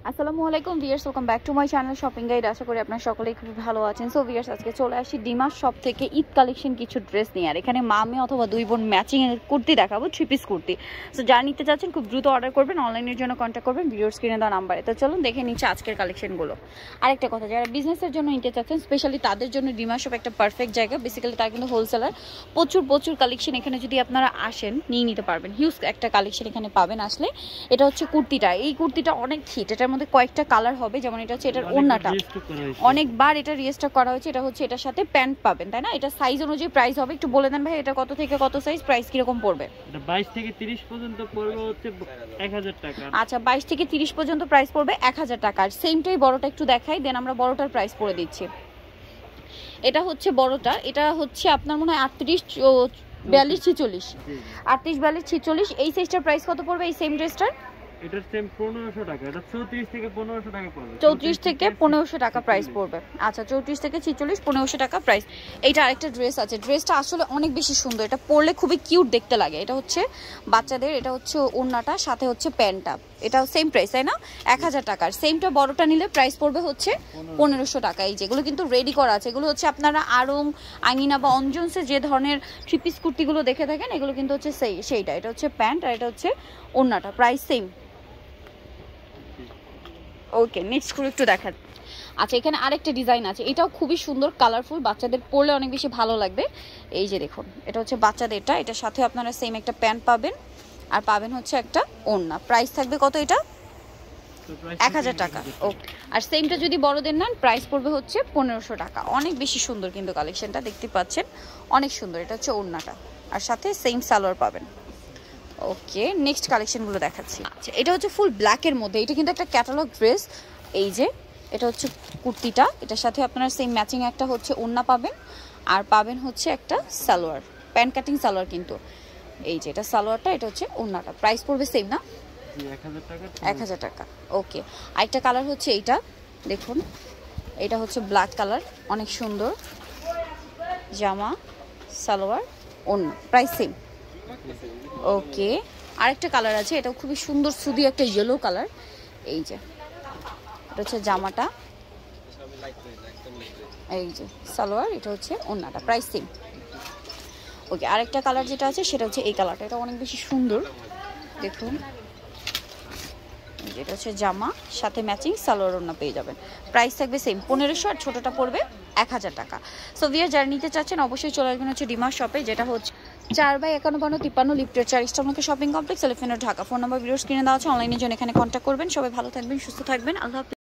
আসসালামু আলাইকুম viewers, welcome back to my channel shopping guide. আশা করি আপনারা সকলেই খুব ভালো আছেন। সো ভিউয়ার্স, আজকে চলে আসি ডিমার শপ থেকে ঈদ কালেকশন কিছু ড্রেস নিয়ে। আর এখানে মামে অথবা দুই বোন ম্যাচিং এর কুর্তি দেখাবো, 3 পিস কুর্তি। সো যারা নিতে চাচ্ছেন খুব দ্রুত অর্ডার করবেন, অনলাইনের জন্য কন্ট্যাক্ট করবেন ভিডিওর স্ক্রিনে দেওয়া নাম্বারে। তো চলুন দেখে নিচ্ছি আজকের কালেকশনগুলো। আরেকটা কথা, যারা বিজনেসের জন্য নিতে চাচ্ছেন স্পেশালি তাদের জন্য ডিমার শপ একটা পারফেক্ট জায়গা। বেসিক্যালি তার কিন্তু হোলসেলার, প্রচুর কালেকশন এখানে যদি আপনারা আসেন নিয়ে নিতে পারবেন। হিউজ একটা কালেকশন এখানে পাবেন আসলে। এটা হচ্ছে কুর্তিটা, এই কুর্তিটা অনেক হিট। এটার মধ্যে কয়েকটা কালার হবে, যেমন এটা হচ্ছে এটার ওড়নাটা অনেকবার এটা রিস্টক করা হয়েছে। এটা হচ্ছে এটার সাথে প্যান্ট পাবেন, তাই না? এটা সাইজ অনুযায়ী প্রাইস হবে, একটু বলে দেন ভাই এটা কত থেকে কত সাইজ, প্রাইস কি রকম পড়বে? এটা 22 থেকে 30 পর্যন্ত পড়বে হচ্ছে 1000 টাকা। আচ্ছা, 22 থেকে 30 পর্যন্ত প্রাইস পড়বে 1000 টাকা। আর সেমটাই বড়টা একটু দেখাই, দেন আমরা বড়টার প্রাইস পড়ে দিচ্ছি। এটা হচ্ছে বড়টা, এটা হচ্ছে আপনার মনে হয় 38 42 46, 38 42 46। এই সাইজটার প্রাইস কত পড়বে এই সেম ড্রেসটার? এটা সেম 1500 টাকা। এটা 34 থেকে 1500 টাকা পড়বে। 34 থেকে 1500 টাকা প্রাইস পড়বে। আচ্ছা, 34 থেকে 46, 1500 টাকা প্রাইস। এইটা আরেকটা ড্রেস আছে, ড্রেসটা আসলে অনেক বেশি সুন্দর। এটা পরলে খুবই কিউট দেখতে লাগে। এটা হচ্ছে বাচ্চাদের, এটা হচ্ছে ওড়নাটা, সাথে হচ্ছে প্যান্টটা। এটাও সেম প্রাইস, তাই না? 1000 টাকার। সেমটা বড়টা নিলে প্রাইস পড়বে হচ্ছে 1500 টাকা। এই যেগুলো কিন্তু রেডি করা আছে, এগুলো হচ্ছে আপনারা আড়ং, আঙিনা বা অঞ্জনসে যে ধরনের 3 পিস কুর্তিগুলো দেখে থাকেন, এগুলো কিন্তু হচ্ছে সেইটা। এটা হচ্ছে প্যান্ট আর এটা হচ্ছে ওড়নাটা, প্রাইস সেম। ওকে, নেক্সট করে একটু দেখা। আচ্ছা, এখানে আরেকটা ডিজাইন আছে, এটাও খুবই সুন্দর, কালারফুল, বাচ্চাদের পরলে অনেক বেশি ভালো লাগবে। এই যে দেখুন, এটা হচ্ছে বাচ্চাদেরটা। এটার সাথে আপনারা সেম একটা প্যান্ট পাবেন আর পাবেন হচ্ছে একটা ওড়না। প্রাইস থাকবে কত এটা? 1000 টাকা। ওকে, আর সেমটা যদি বড়দের নেন প্রাইস পড়বে হচ্ছে 1500 টাকা। অনেক বেশি সুন্দর কিন্তু কালেকশনটা, দেখতে পাচ্ছেন অনেক সুন্দর। এটা হচ্ছে ওড়নাটা আর সাথে সেম সালোয়ার পাবেন। ওকে, নেক্সট কালেকশনগুলো দেখাচ্ছি। আচ্ছা, এটা হচ্ছে ফুল ব্ল্যাকের মধ্যে, এটা কিন্তু একটা ক্যাটালগ ড্রেস। এই যে এটা হচ্ছে কুর্তিটা, এটার সাথে আপনারা সেম ম্যাচিং একটা হচ্ছে ওড়না পাবেন আর পাবেন হচ্ছে একটা সালোয়ার, প্যান্ট কাটিং সালোয়ার কিন্তু। এই যে এটা সালোয়ারটা, এটা হচ্ছে ওড়নাটা। প্রাইস পড়বে সেম না? 1000 টাকা। ওকে, আরেকটা কালার হচ্ছে এইটা, দেখুন এটা হচ্ছে ব্ল্যাক কালার, অনেক সুন্দর জামা, সালোয়ার, ওড়না, প্রাইস সেম। ওকে, আরেকটা কালার আছে, এটাও খুবই সুন্দর, সুদি একটা ইয়েলো কালার। এই যে এটা হচ্ছে জামাটা, এই যে সালোয়ার, এটা হচ্ছে ওড়নাটা, প্রাইস সেম। ওকে, আরেকটা কালার যেটা আছে সেটা হচ্ছে এই কালারটা, এটা অনেক বেশি সুন্দর, দেখুন। এটা হচ্ছে জামা, সাথে ম্যাচিং সালোয়ার ওড়না পেয়ে যাবেন। প্রাইস থাকবে সেম 1500, আর ছোটটা পড়বে 1000 টাকা। সো ভিউয়ার, যারা নিতে চাচ্ছেন অবশ্যই চলে আসবেন হচ্ছে ডিমার শপে, যেটা হচ্ছে 4/5153 লিফটের 4 eastern shopping complex, elephant road, Dhaka. Phone number ভিডিওর স্ক্রিনে দেওয়া আছে, অনলাইনের জন্য এখানে কন্ট্যাক্ট করবেন। সবাই ভালো থাকবেন, সুস্থ থাকবেন, আল্লাহ হাফেজ।